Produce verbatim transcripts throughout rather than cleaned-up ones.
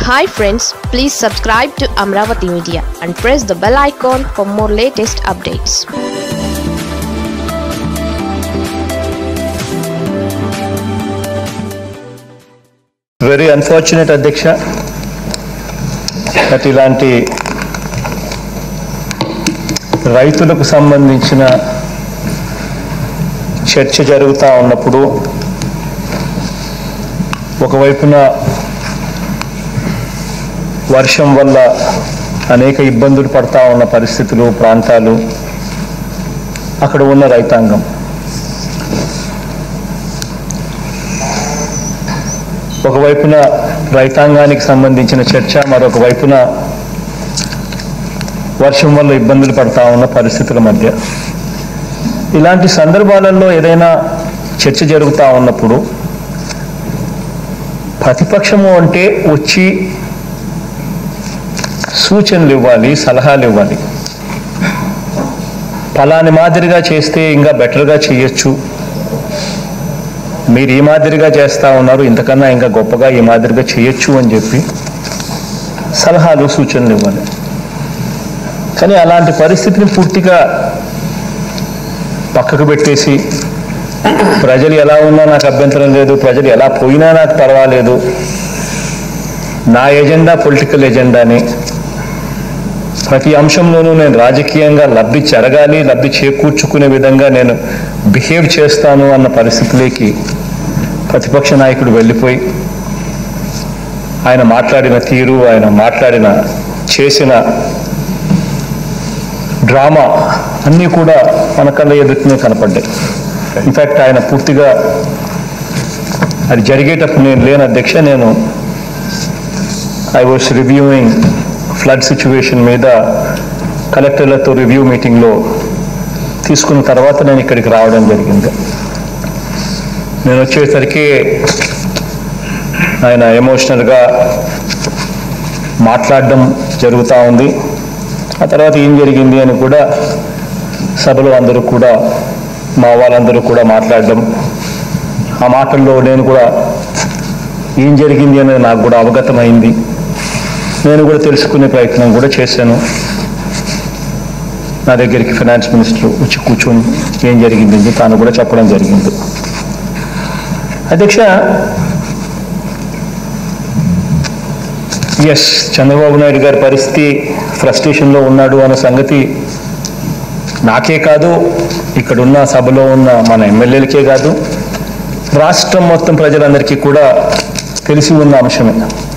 Hi friends, please subscribe to Amravati Media and press the bell icon for more latest updates. Very unfortunate Adhyaksha that ఇలాంటి రైతులకు సంబంధించిన చర్చ జరుగుతూ ఉన్నప్పుడు ఒకవైపున వర్షం వల్ల అనేక ఇబ్బందులు పడతా ఉన్న పరిస్థితులు ప్రాంతాలు అక్కడ ఉన్న రైతాంగం ఒకవైపున రైతాంగానికి సంబంధించిన చర్చ మరొక వైపున వర్షం వల్ల ఇబ్బందులు పడతా ఉన్న పరిస్థితుల మధ్య ఇలాంటి సందర్భాలలో ఏదైనా చర్చ జరుగుతూ ఉన్నప్పుడు ప్రతిపక్షము అంటే వచ్చి సూచనలు ఇవ్వాలి, సలహాలు ఇవ్వాలి. ఫలాని మాదిరిగా చేస్తే ఇంకా బెటర్గా చేయొచ్చు, మీరు ఈ మాదిరిగా చేస్తూ ఉన్నారు, ఇంతకన్నా ఇంకా గొప్పగా ఈ మాదిరిగా చేయొచ్చు అని చెప్పి సలహాలు సూచనలు ఇవ్వాలి. కానీ అలాంటి పరిస్థితిని పూర్తిగా పక్కకు పెట్టేసి ప్రజలు ఎలా ఉన్నా నాకు అభ్యంతరం లేదు, ప్రజలు ఎలా పోయినా నాకు పర్వాలేదు, నా ఎజెండా పొలిటికల్ ఎజెండాని, ప్రతి అంశంలోనూ నేను రాజకీయంగా లబ్ధి జరగాలి, లబ్ధి చేకూర్చుకునే విధంగా నేను బిహేవ్ చేస్తాను అన్న పరిస్థితిలోకి ప్రతిపక్ష నాయకుడు వెళ్ళిపోయి ఆయన మాట్లాడిన తీరు, ఆయన మాట్లాడిన చేసిన డ్రామా అన్నీ కూడా మన కళ్ళ ఎదుటినే కనపడ్డాయి. ఇన్ఫ్యాక్ట్ ఆయన పూర్తిగా అది జరిగేటప్పుడు నేను లేని అధ్యక్ష, నేను I was reviewing flood situation మీద కలెక్టర్లతో రివ్యూ మీటింగ్లో తీసుకున్న తర్వాత నేను ఇక్కడికి రావడం జరిగింది. నేను వచ్చేసరికి ఆయన ఎమోషనల్గా మాట్లాడడం జరుగుతూ ఉంది. ఆ తర్వాత ఏం జరిగింది అని కూడా సభలో అందరూ కూడా మా వాళ్ళందరూ కూడా మాట్లాడడం, ఆ మాటల్లో నేను కూడా ఏం జరిగింది అనేది నాకు కూడా అవగతమైంది. నేను కూడా తెలుసుకునే ప్రయత్నం కూడా చేశాను. నా దగ్గరికి ఫైనాన్స్ మినిస్టర్ వచ్చి కూర్చొని ఏం జరిగింది తాను కూడా చెప్పడం జరిగింది. అధ్యక్ష, ఎస్, చంద్రబాబు నాయుడు గారి పరిస్థితి ఫ్రస్ట్రేషన్లో ఉన్నాడు అన్న సంగతి నాకే కాదు, ఇక్కడున్న సభలో ఉన్న మన ఎమ్మెల్యేలకే కాదు, రాష్ట్రం మొత్తం ప్రజలందరికీ కూడా తెలిసి ఉన్న అంశమే.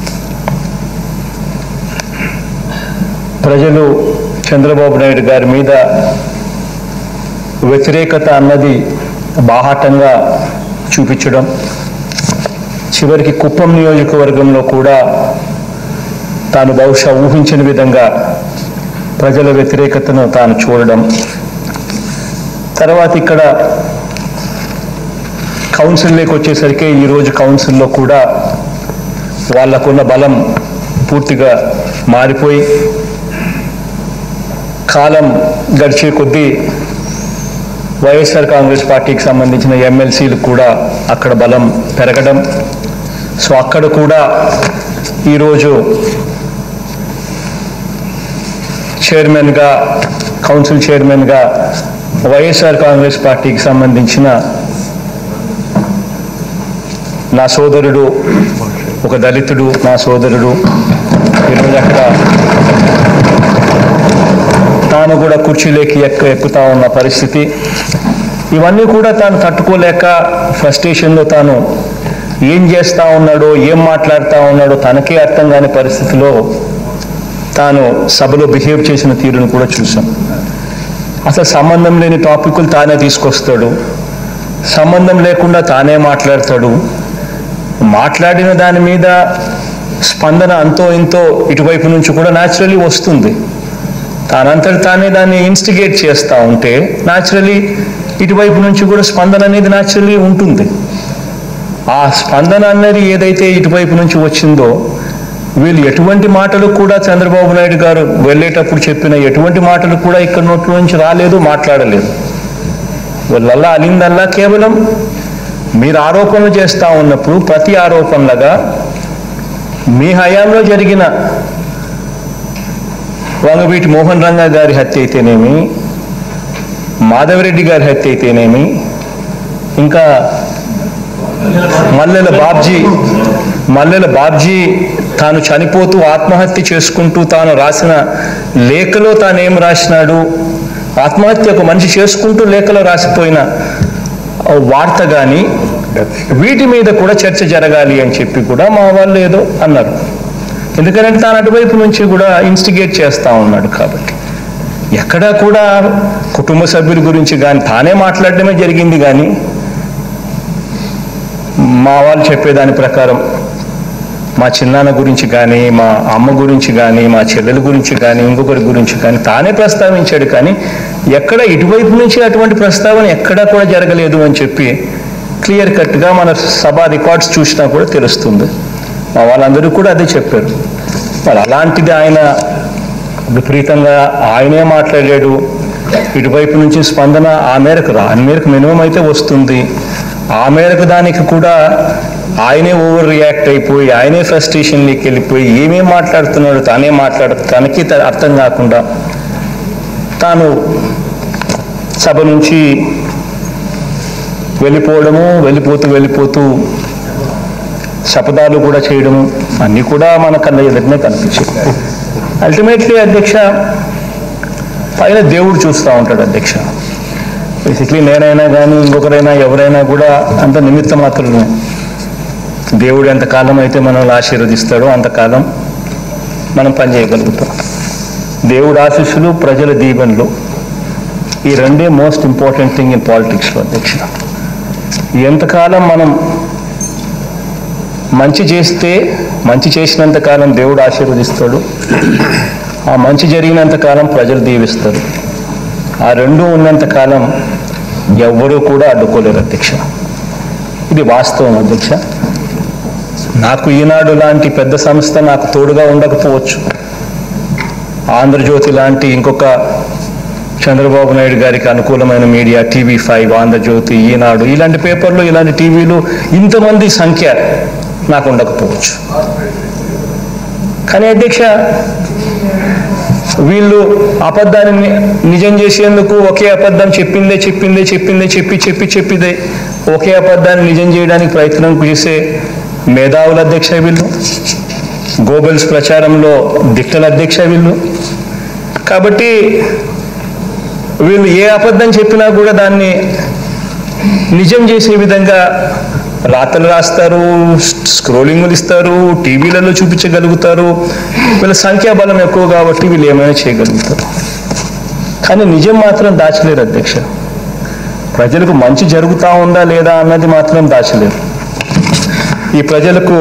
ప్రజలు చంద్రబాబు నాయుడు గారి మీద వ్యతిరేకత అన్నది బాహాటంగా చూపించడం, చివరికి కుప్పం నియోజకవర్గంలో కూడా తాను బహుశా ఊహించని విధంగా ప్రజల వ్యతిరేకతను తాను చూడడం, తర్వాత ఇక్కడ కౌన్సిల్లోకి వచ్చేసరికి ఈరోజు కౌన్సిల్లో కూడా వాళ్ళకున్న బలం పూర్తిగా మారిపోయి కాలం గడిచే కొద్దీ వైఎస్ఆర్ కాంగ్రెస్ పార్టీకి సంబంధించిన ఎమ్మెల్సీలు కూడా అక్కడ బలం పెరగడం, సో అక్కడ కూడా ఈరోజు చైర్మన్గా, కౌన్సిల్ చైర్మన్గా వైఎస్ఆర్ కాంగ్రెస్ పార్టీకి సంబంధించిన నా సోదరుడు, ఒక దళితుడు నా సోదరుడు ఈరోజు అక్కడ తాను కూడా కుర్చీలోకి ఎక్క ఎక్కుతా ఉన్న పరిస్థితి. ఇవన్నీ కూడా తాను తట్టుకోలేక ఫ్రస్ట్రేషన్లో తాను ఏం చేస్తూ ఉన్నాడో, ఏం మాట్లాడుతూ ఉన్నాడో తనకే అర్థం కాని పరిస్థితిలో తాను సభలో బిహేవ్ చేసిన తీరును కూడా చూసాం. అసలు సంబంధం లేని టాపిక్లు తానే తీసుకొస్తాడు, సంబంధం లేకుండా తానే మాట్లాడతాడు, మాట్లాడిన దాని మీద స్పందన అంతో ఇంతో ఇటువైపు నుంచి కూడా న్యాచురలీ వస్తుంది. తానంతటి తానే దాన్ని ఇన్స్టిగేట్ చేస్తూ ఉంటే న్యాచురలీ ఇటువైపు నుంచి కూడా స్పందన అనేది న్యాచురలీ ఉంటుంది. ఆ స్పందన అనేది ఏదైతే ఇటువైపు నుంచి వచ్చిందో, వీళ్ళు ఎటువంటి మాటలు కూడా చంద్రబాబు నాయుడు గారు వెళ్ళేటప్పుడు చెప్పిన ఎటువంటి మాటలు కూడా ఇక్కడ నోట్ల నుంచి రాలేదు, మాట్లాడలేదు. వీళ్ళల్లా అలిందల్లా కేవలం మీరు ఆరోపణలు చేస్తూ ఉన్నప్పుడు ప్రతి ఆరోపణలుగా మీ హయాంలో జరిగిన వంగవీటి మోహన్ రంగా గారి హత్య అయితేనేమి, మాధవరెడ్డి గారి హత్య అయితేనేమి, ఇంకా మల్లెల బాబ్జీ మల్లెల బాబ్జీ తాను చనిపోతూ ఆత్మహత్య చేసుకుంటూ తాను రాసిన లేఖలో తాను ఏం రాసినాడు, ఆత్మహత్య ఒక మనిషి చేసుకుంటూ లేఖలో రాసిపోయిన వార్త కానీ వీటి మీద కూడా చర్చ జరగాలి అని చెప్పి కూడా మా వాళ్ళు ఏదో అన్నారు. ఎందుకంటే తాను అటువైపు నుంచి కూడా ఇన్స్టిగేట్ చేస్తూ ఉన్నాడు. కాబట్టి ఎక్కడా కూడా కుటుంబ సభ్యుల గురించి కానీ తానే మాట్లాడటమే జరిగింది. కానీ మా వాళ్ళు చెప్పేదాని ప్రకారం మా చిన్నాన్న గురించి కానీ, మా అమ్మ గురించి కానీ, మా చెల్లెల గురించి కానీ, ఇంకొకరి గురించి కానీ తానే ప్రస్తావించాడు. కానీ ఎక్కడ ఇటువైపు నుంచి అటువంటి ప్రస్తావన ఎక్కడా కూడా జరగలేదు అని చెప్పి క్లియర్ కట్గా మన సభ రికార్డ్స్ చూసినా కూడా తెలుస్తుంది. మా వాళ్ళందరూ కూడా అదే చెప్పారు. మరి అలాంటిది ఆయన విపరీతంగా ఆయనే మాట్లాడాడు. ఇటువైపు నుంచి స్పందన ఆ మేరకు రా ఆ మేరకు మినిమం అయితే వస్తుంది. ఆ మేరకు దానికి కూడా ఆయనే ఓవర్ రియాక్ట్ అయిపోయి ఆయనే ఫ్రస్ట్రేషన్లోకి వెళ్ళిపోయి ఏమేం మాట్లాడుతున్నాడు తానే మాట్లాడ తనకి అర్థం కాకుండా తాను సభ నుంచి వెళ్ళిపోవడము, వెళ్ళిపోతూ వెళ్ళిపోతూ శపథాలు కూడా చేయడము అన్నీ కూడా మన కళ్ళ ఎదుటనే కనిపించాయి. అల్టిమేట్లీ అధ్యక్ష పైన దేవుడు చూస్తూ ఉంటాడు. అధ్యక్ష బేసిక్లీ నేనైనా కానీ ఇంకొకరైనా ఎవరైనా కూడా అంత నిమిత్త మాత్రమే. దేవుడు ఎంతకాలం అయితే మనల్ని ఆశీర్వదిస్తాడో అంతకాలం మనం పనిచేయగలుగుతాం. దేవుడు ఆశీస్సులు, ప్రజల దీవెనలు, ఈ రెండే మోస్ట్ ఇంపార్టెంట్ థింగ్ ఇన్ పాలిటిక్స్లో అధ్యక్ష. ఎంతకాలం మనం మంచి చేస్తే మంచి చేసినంత కాలం దేవుడు ఆశీర్వదిస్తాడు, ఆ మంచి జరిగినంత కాలం ప్రజలు దీవిస్తారు. ఆ రెండు ఉన్నంత కాలం ఎవ్వరూ కూడా అడ్డుకోలేరు అధ్యక్ష. ఇది వాస్తవం అధ్యక్ష. నాకు ఈనాడు లాంటి పెద్ద సంస్థ నాకు తోడుగా ఉండకపోవచ్చు. ఆంధ్రజ్యోతి లాంటి ఇంకొక చంద్రబాబు నాయుడు గారికి అనుకూలమైన media TV five, Andhrajyothi, Eenadu ఇలాంటి పేపర్లు, ఇలాంటి టీవీలు ఇంతమంది సంఖ్య నాకు ఉండకపోవచ్చు. కానీ అధ్యక్ష వీళ్ళు అబద్ధాన్ని నిజం చేసేందుకు ఒకే అబద్ధం చెప్పిందే చెప్పిందే చెప్పిందే చెప్పి చెప్పి చెప్పిదే ఒకే అబద్ధాన్ని నిజం చేయడానికి ప్రయత్నం చేసే మేధావుల అధ్యక్ష వీళ్ళు, గోబెల్స్ ప్రచారంలో దిట్టల అధ్యక్ష వీళ్ళు. కాబట్టి వీళ్ళు ఏ అబద్ధం చెప్పినా కూడా దాన్ని నిజం చేసే విధంగా రాతలు రాస్తారు, స్క్రోలింగ్లు ఇస్తారు, టీవీలలో చూపించగలుగుతారు. వీళ్ళ సంఖ్యాబలం ఎక్కువ కాబట్టి వీళ్ళు ఏమైనా చేయగలుగుతారు. కానీ నిజం మాత్రం దాచలేరు అధ్యక్ష. ప్రజలకు మంచి జరుగుతూ ఉందా లేదా అన్నది మాత్రం దాచలేరు. ఈ ప్రజలకు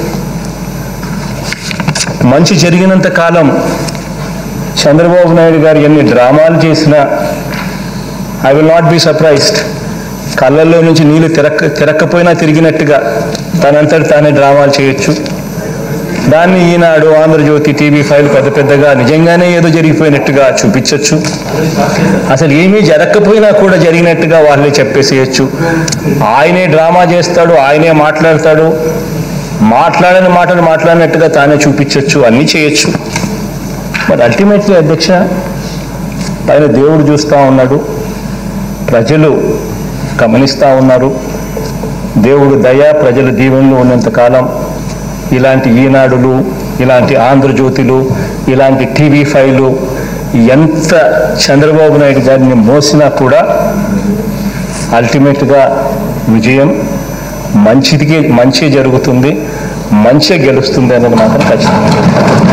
మంచి జరిగినంత కాలం చంద్రబాబు నాయుడు గారు ఎన్ని డ్రామాలు చేసినా I will not be surprised. కళ్ళల్లో నుంచి నీళ్ళు తిరక్క తిరక్కపోయినా తిరిగినట్టుగా తనంతటి తానే డ్రామాలు చేయొచ్చు. దాన్ని ఈనాడు, ఆంధ్రజ్యోతి, టీవీ ఫైవ్ పెద్ద పెద్దగా నిజంగానే ఏదో జరిగిపోయినట్టుగా చూపించవచ్చు. అసలు ఏమీ జరగకపోయినా కూడా జరిగినట్టుగా వాళ్ళే చెప్పేసేయచ్చు. ఆయనే డ్రామా చేస్తాడు, ఆయనే మాట్లాడతాడు, మాట్లాడని మాటలు మాట్లాడినట్టుగా తానే చూపించవచ్చు, అన్నీ చేయొచ్చు. బట్ అల్టిమేట్లీ అధ్యక్ష పైన దేవుడు చూస్తూ ఉన్నాడు, ప్రజలు గమనిస్తూ ఉన్నారు. దేవుడు దయ, ప్రజల దీవెనలు ఉన్నంతకాలం ఇలాంటి ఈనాడులు, ఇలాంటి ఆంధ్రజ్యోతులు, ఇలాంటి టీవీ ఫైవ్లు ఎంత చంద్రబాబు నాయుడు గారిని మోసినా కూడా అల్టిమేట్గా విజయం మంచిదికి మంచి జరుగుతుంది, మంచిగా గెలుస్తుంది అనేది మాత్రం ఖచ్చితంగా.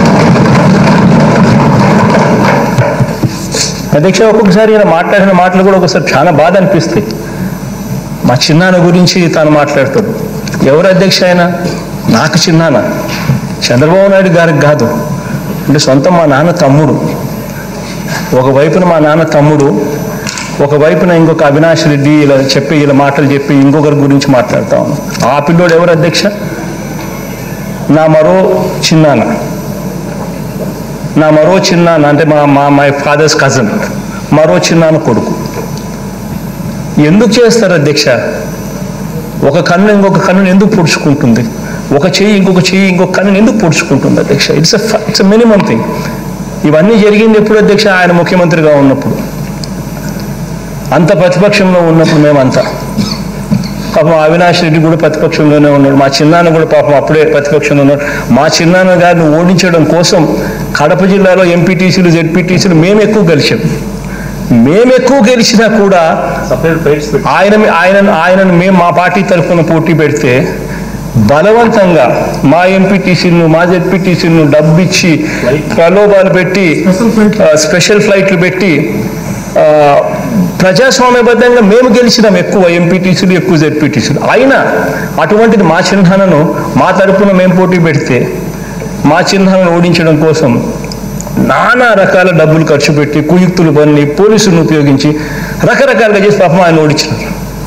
అధ్యక్ష ఒక్కొక్కసారి ఇలా మాట్లాడిన మాటలు కూడా ఒకసారి చాలా బాధ అనిపిస్తాయి. మా చిన్నాన్న గురించి తాను మాట్లాడతాడు. ఎవరు అధ్యక్ష అయినా నాకు చిన్నాన్న, చంద్రబాబు నాయుడు గారికి కాదు. అంటే సొంతం మా నాన్న తమ్ముడు. ఒకవైపున మా నాన్న తమ్ముడు, ఒకవైపున ఇంకొక అవినాష్ రెడ్డి ఇలా చెప్పి ఇలా మాటలు చెప్పి ఇంకొకరి గురించి మాట్లాడుతా ఉన్నాం. ఆ పిల్లోడు ఎవరు అధ్యక్ష? నా మరో చిన్నాన్న. నా మరో చిన్నాన్న అంటే మా మా మై ఫాదర్స్ కజన్, మరో చిన్నాన్న కొడుకు. ఎందుకు చేస్తారు అధ్యక్ష? ఒక కన్ను ఇంకొక కన్నును ఎందుకు పొడుచుకుంటుంది? ఒక చెయ్యి ఇంకొక చెయ్యి ఇంకొక కన్ను ఎందుకు పొడుచుకుంటుంది అధ్యక్ష? It's it's minimum thing. ఇవన్నీ జరిగింది ఎప్పుడు అధ్యక్ష? ఆయన ముఖ్యమంత్రిగా ఉన్నప్పుడు, అంత ప్రతిపక్షంలో ఉన్నప్పుడు మేమంతా. పాపం అవినాష్ రెడ్డి కూడా ప్రతిపక్షంలోనే ఉన్నాడు, మా చిన్నాన్న కూడా పాపం అప్పుడే ప్రతిపక్షంలో ఉన్నాడు. మా చిన్నాన్న గారిని ఓడించడం కోసం కడప జిల్లాలో ఎంపీటీసీలు జెడ్పీటీసీలు మేము ఎక్కువ గెలిచాం. మేము ఎక్కువ గెలిచినా కూడా ఆయన ఆయన ఆయనను మేము మా పార్టీ తరఫున పోటీ పెడితే బలవంతంగా మా ఎంపీటీసీలను మా జెడ్పీటీసీలను డబ్బిచ్చి ప్రలోభాలు పెట్టి స్పెషల్ ఫ్లైట్లు పెట్టి ప్రజాస్వామ్యబద్ధంగా మేము గెలిచినాం ఎక్కువ ఎంపీటీసీలు ఎక్కువ జెడ్పీటీసీలు. అయినా అటువంటిది మా చిహ్నాలను మా తరఫున మేము పోటీ పెడితే మా చిహ్నాలను ఓడించడం కోసం నానా రకాల డబ్బులు ఖర్చు పెట్టి కుయుక్తులు పన్ని పోలీసులను ఉపయోగించి రకరకాలుగా చేసి పాపం ఆయన ఓడించినారు.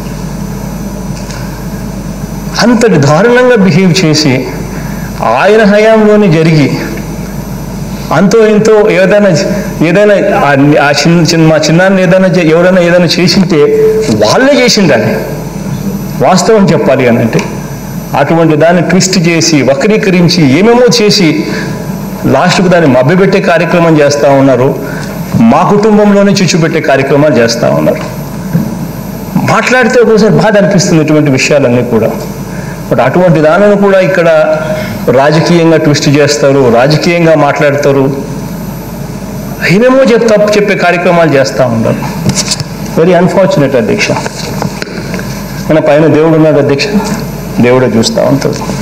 అంతటి దారుణంగా బిహేవ్ చేసి ఆయన హయాంలోనే జరిగి అంతో ఇంతో ఏదైనా ఏదైనా ఆ చిన్న చిన్న మా చిన్నాన్ని ఏదైనా ఎవరైనా ఏదైనా చేసింటే వాళ్ళే చేసిండాలి, వాస్తవం చెప్పాలి అని అంటే. అటువంటి దాన్ని ట్విస్ట్ చేసి వక్రీకరించి ఏమేమో చేసి లాస్ట్కు దాన్ని మభ్యపెట్టే కార్యక్రమం చేస్తూ ఉన్నారు. మా కుటుంబంలోనే చిచ్చుపెట్టే కార్యక్రమాలు చేస్తూ ఉన్నారు. మాట్లాడితే ఒకసారి బాధ అనిపిస్తుంది ఇటువంటి విషయాలన్నీ కూడా. బట్ అటువంటి దానిని కూడా ఇక్కడ రాజకీయంగా ట్విస్ట్ చేస్తారు, రాజకీయంగా మాట్లాడతారు, ఏమేమో చెప్ తప్పు చెప్పే కార్యక్రమాలు చేస్తూ ఉన్నారు. వెరీ అన్ఫార్చునేట్ అధ్యక్ష. మన పైన దేవుడు ఉన్నాడు అధ్యక్ష, దేవుడే చూస్తూ ఉంటాడు.